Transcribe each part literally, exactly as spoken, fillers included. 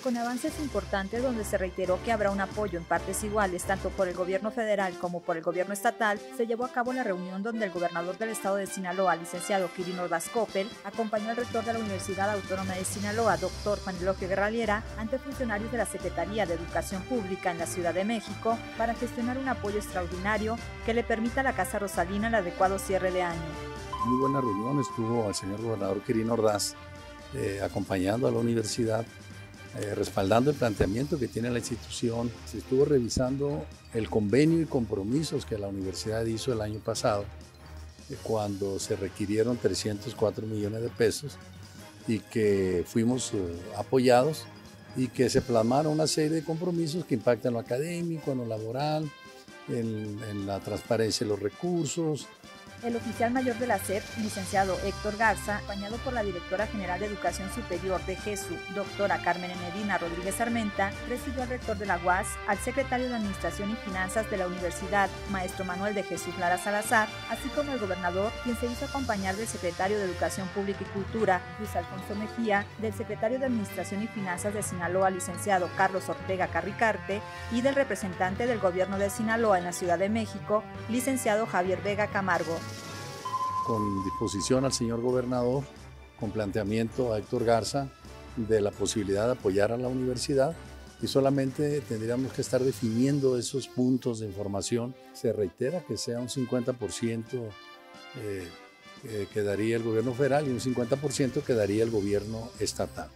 Con avances importantes donde se reiteró que habrá un apoyo en partes iguales tanto por el gobierno federal como por el gobierno estatal, se llevó a cabo la reunión donde el gobernador del estado de Sinaloa, licenciado Quirino Ordaz Coppel, acompañó al rector de la Universidad Autónoma de Sinaloa, doctor Juan Eloy Guerra Liera, ante funcionarios de la Secretaría de Educación Pública en la Ciudad de México para gestionar un apoyo extraordinario que le permita a la Casa Rosalina el adecuado cierre de año. Muy buena reunión, estuvo el señor gobernador Quirino Ordaz eh, acompañando a la universidad, Eh, respaldando el planteamiento que tiene la institución. Se estuvo revisando el convenio y compromisos que la universidad hizo el año pasado, eh, cuando se requirieron trescientos cuatro millones de pesos y que fuimos eh, apoyados y que se plasmaron una serie de compromisos que impactan en lo académico, en lo laboral, en, en la transparencia de los recursos. El oficial mayor de la S E P, licenciado Héctor Garza, acompañado por la directora general de Educación Superior de GESU, doctora Carmen Medina Rodríguez Armenta, recibió al rector de la U A S, al secretario de Administración y Finanzas de la Universidad, maestro Manuel de Jesús Lara Salazar, así como el gobernador, quien se hizo acompañar del secretario de Educación Pública y Cultura, Luis Alfonso Mejía, del secretario de Administración y Finanzas de Sinaloa, licenciado Carlos Ortega Carricarte, y del representante del gobierno de Sinaloa en la Ciudad de México, licenciado Javier Vega Camargo. Con disposición al señor gobernador, con planteamiento a Héctor Garza de la posibilidad de apoyar a la universidad, y solamente tendríamos que estar definiendo esos puntos de información. Se reitera que sea un cincuenta por ciento eh, eh, que daría el gobierno federal y un cincuenta por ciento que daría el gobierno estatal,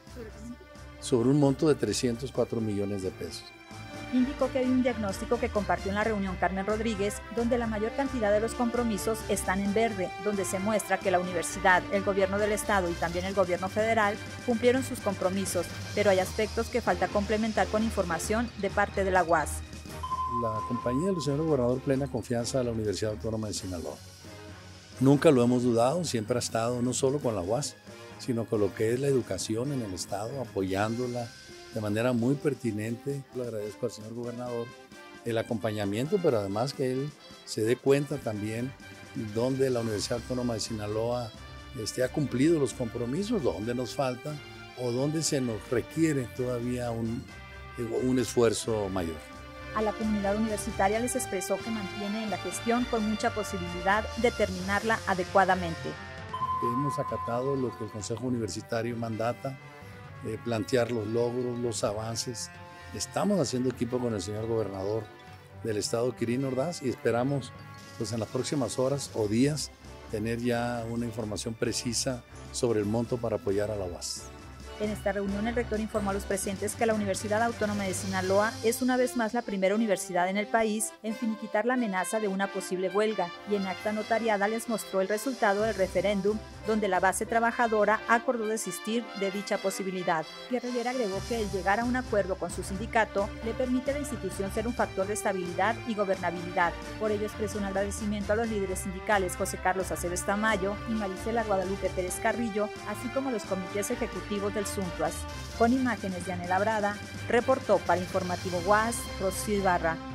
sobre un monto de trescientos cuatro millones de pesos. Indicó que hay un diagnóstico que compartió en la reunión Carmen Rodríguez, donde la mayor cantidad de los compromisos están en verde, donde se muestra que la universidad, el gobierno del estado y también el gobierno federal cumplieron sus compromisos, pero hay aspectos que falta complementar con información de parte de la U A S. La compañía del señor gobernador plena confianza a la Universidad Autónoma de Sinaloa. Nunca lo hemos dudado, siempre ha estado no solo con la U A S, sino con lo que es la educación en el estado, apoyándola de manera muy pertinente. Le agradezco al señor gobernador el acompañamiento, pero además que él se dé cuenta también donde la Universidad Autónoma de Sinaloa este, ha cumplido los compromisos, donde nos falta o donde se nos requiere todavía un, un esfuerzo mayor. A la comunidad universitaria les expresó que mantiene en la gestión con mucha posibilidad de terminarla adecuadamente. Hemos acatado lo que el Consejo Universitario mandata, Eh, plantear los logros, los avances. Estamos haciendo equipo con el señor gobernador del estado, Quirino Ordaz, y esperamos pues, en las próximas horas o días tener ya una información precisa sobre el monto para apoyar a la U A S. En esta reunión, el rector informó a los presentes que la Universidad Autónoma de Sinaloa es una vez más la primera universidad en el país en finiquitar la amenaza de una posible huelga, y en acta notariada les mostró el resultado del referéndum, donde la base trabajadora acordó desistir de dicha posibilidad. Guerrillera agregó que el llegar a un acuerdo con su sindicato le permite a la institución ser un factor de estabilidad y gobernabilidad. Por ello expresó un agradecimiento a los líderes sindicales José Carlos Aceves Tamayo y Marisela Guadalupe Pérez Carrillo, así como a los comités ejecutivos del Suntuas. Con imágenes de Anela Brada, reportó para Informativo U A S, Rocío Ibarra.